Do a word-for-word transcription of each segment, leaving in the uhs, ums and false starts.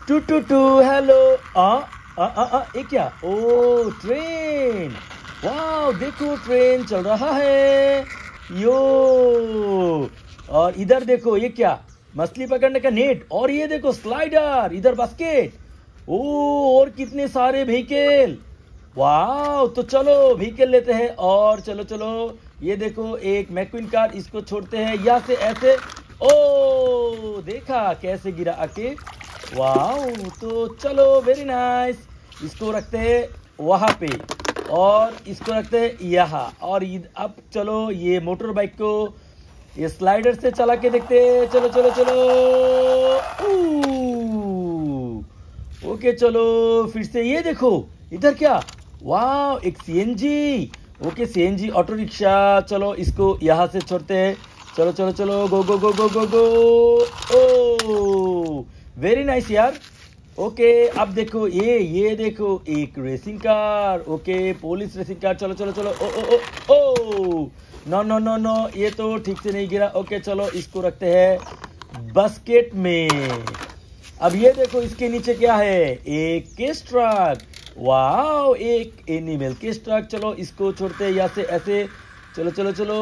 To टू टू hello. आ आ आ आ ये क्या? ओ ट्रेन। वाह देखो ट्रेन चल रहा है यो। और इधर देखो ये क्या? मछली पकड़ने का नेट। और ये देखो स्लाइडर, इधर बास्केट। ओ और कितने सारे व्हीकल। वाह तो चलो व्हीकल लेते हैं और चलो चलो। ये देखो एक मैक्विन कार, इसको छोड़ते हैं यहाँ से ऐसे। ओ देखा कैसे गिरा आके। वाह तो चलो वेरी नाइस। इसको रखते हैं वहां पे और इसको रखते हैं यहाँ। और अब चलो ये मोटर बाइक को ये स्लाइडर से चला के देखते हैं। चलो चलो चलो। ओके चलो फिर से। ये देखो इधर क्या? वाह एक CNG. Okay CNG auto rickshaw. चलो इसको यहाँ से छोड़ते हैं। चलो चलो चलो go go go go go go. ओ वेरी नाइस यार। ओके अब देखो ये ये देखो एक racing car. Okay police racing car. चलो चलो चलो। ओ ओ ओ ओ नो नो नो नो ये तो ठीक से नहीं गिरा। ओके चलो इसको रखते हैं बास्केट में। अब ये देखो इसके नीचे क्या है? एक केस ट्रक। वाओ एक एनिमल केस ट्रक। चलो इसको छोड़ते हैं यहाँ से ऐसे। चलो चलो चलो।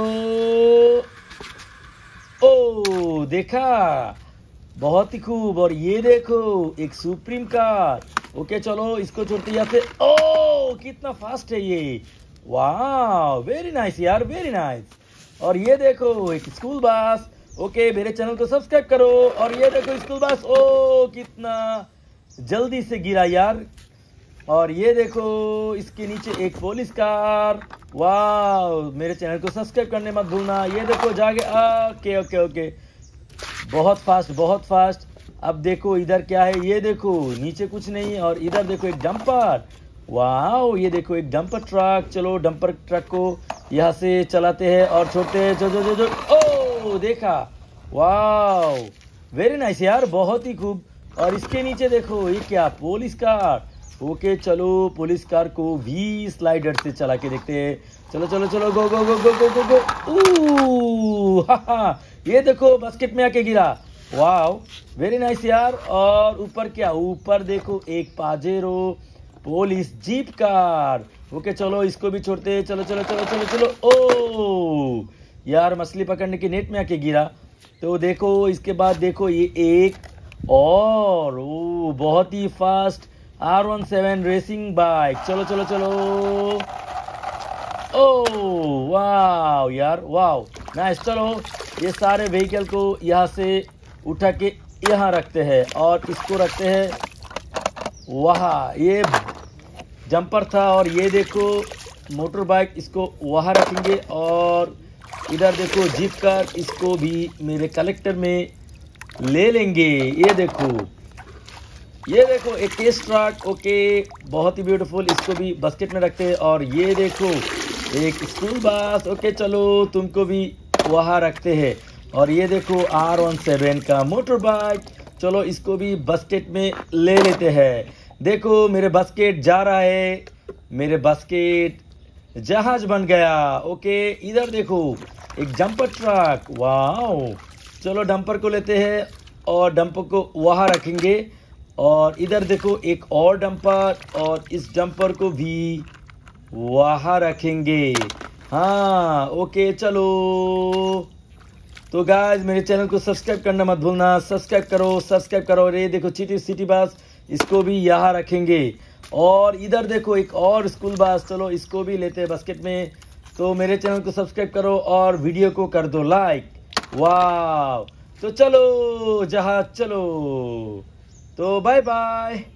ओ देखा बहुत ही खूब। और ये देखो एक सुप्रीम कार। ओके चलो इसको छोड़ते यहाँ से। ओ कितना फास्ट है ये। वाह वेरी नाइस यार वेरी नाइस। और ये देखो एक स्कूल बस। ओके मेरे चैनल को सब्सक्राइब करो। और ये देखो स्कूल बस। ओ कितना जल्दी से गिरा यार। और ये देखो इसके नीचे एक पुलिस कार। वाह मेरे चैनल को सब्सक्राइब करने मत भूलना। ये देखो जागे। ओके ओके ओके बहुत फास्ट बहुत फास्ट। अब देखो इधर क्या है? ये देखो नीचे कुछ नहीं। और इधर देखो एक डंपर। वाह ये देखो एक डंपर ट्रक। चलो डंपर ट्रक को यहाँ से चलाते हैं और छोड़ते हैं। जो जो जो जो ओ देखा। वाह वेरी नाइस यार बहुत ही खूब। और इसके नीचे देखो ये क्या? Police car. ओके चलो पुलिस कार को भी स्लाइडर से चला के देखते हैं। चलो चलो चलो go go go go go go गो। हा हा ये देखो बास्केट में आके गिरा। वाह वेरी नाइस यार। और ऊपर क्या? ऊपर देखो एक Pajero police jeep car. Okay चलो इसको भी छोड़ते हैं। चलो चलो चलो चलो चलो। ओ यार मछली पकड़ने के नेट में आके गिरा। तो देखो इसके बाद देखो ये एक और ओ बहुत ही fast R one seven racing bike. चलो चलो चलो। ओ वाह यार वाह नाइस। चलो ये सारे व्हीकल को यहाँ से उठा के यहाँ रखते हैं और इसको रखते हैं वहाँ। ये जंपर था। और ये देखो मोटर बाइक, इसको वहाँ रखेंगे। और इधर देखो जीप कार, इसको भी मेरे कलेक्टर में ले लेंगे। ये देखो ये देखो एक केस ट्रक। ओके बहुत ही ब्यूटीफुल। इसको भी बास्केट में रखते हैं। और ये देखो एक स्कूल बस। ओके चलो तुमको भी वहाँ रखते हैं। और ये देखो आर वन सेवन का मोटर बाइक। चलो इसको भी बास्केट में ले लेते हैं। देखो मेरे बास्केट जा रहा है। मेरे बास्केट जहाज बन गया। ओके इधर देखो एक जंपर ट्रक। वाओ चलो डंपर को लेते हैं और डंपर को वहाँ रखेंगे। और इधर देखो एक और डंपर और इस डंपर को भी वहाँ रखेंगे। हाँ ओके चलो। तो गाइस मेरे चैनल को सब्सक्राइब करना मत भूलना। सब्सक्राइब करो सब्सक्राइब करो। ये देखो सिटी सिटी बस, इसको भी यहाँ रखेंगे। और इधर देखो एक और स्कूल बस। चलो इसको भी लेते हैं बास्केट में। तो मेरे चैनल को सब्सक्राइब करो और वीडियो को कर दो लाइक। वाह तो चलो जहाज चलो। तो बाय बाय।